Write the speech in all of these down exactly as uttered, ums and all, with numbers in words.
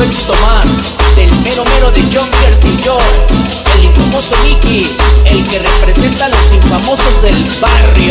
éxito más del mero mero de Junkers y yo, el infamoso Mickey, el que representa a los infamosos del barrio.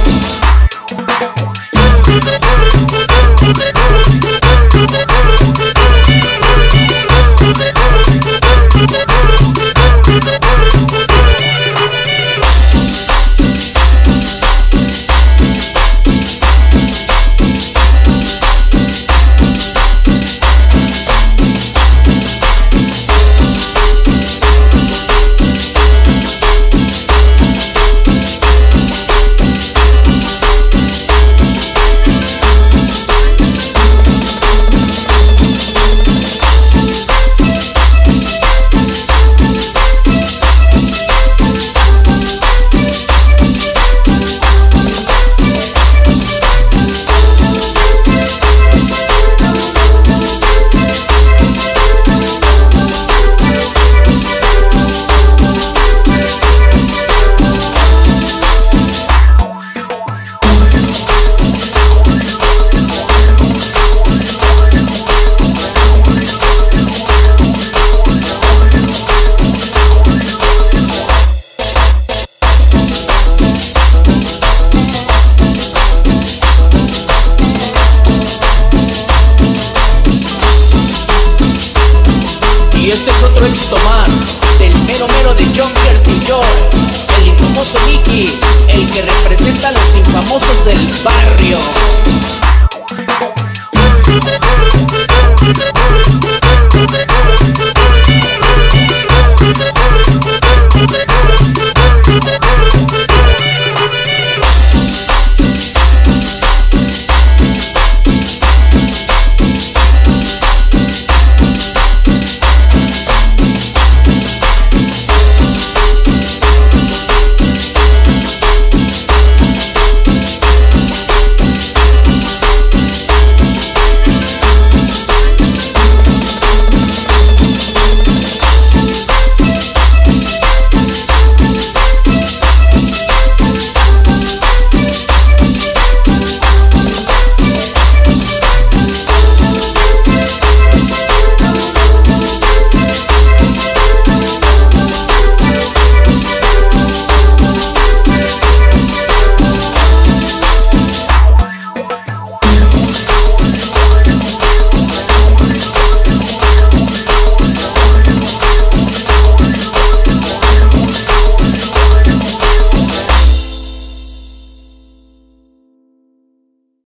Y este es otro éxito más del mero mero de Junkers y yo, el infamoso Mickey, el que representa a los infamosos del barrio.